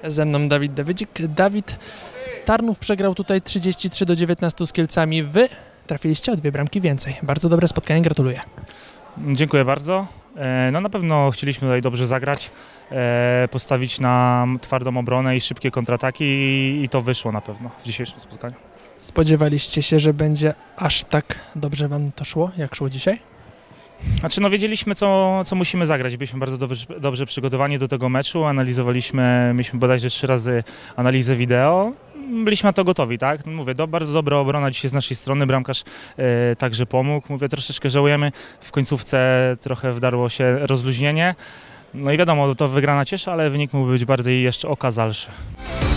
Ze mną Dawid Dawydzik. Dawid, Tarnów przegrał tutaj 33-19 z Kielcami. Wy trafiliście o 2 bramki więcej. Bardzo dobre spotkanie, gratuluję. Dziękuję bardzo. No na pewno chcieliśmy tutaj dobrze zagrać, postawić na twardą obronę i szybkie kontrataki i to wyszło na pewno w dzisiejszym spotkaniu. Spodziewaliście się, że będzie aż tak dobrze wam to szło, jak szło dzisiaj? Znaczy, no wiedzieliśmy, co musimy zagrać. Byliśmy bardzo dobrze przygotowani do tego meczu, mieliśmy bodajże 3 razy analizę wideo. Byliśmy na to gotowi, tak? Mówię, bardzo dobra obrona dzisiaj z naszej strony, bramkarz także pomógł. Mówię, troszeczkę żałujemy, w końcówce trochę wdarło się rozluźnienie. No i wiadomo, to wygrana cieszy, ale wynik mógł być bardziej jeszcze okazalszy.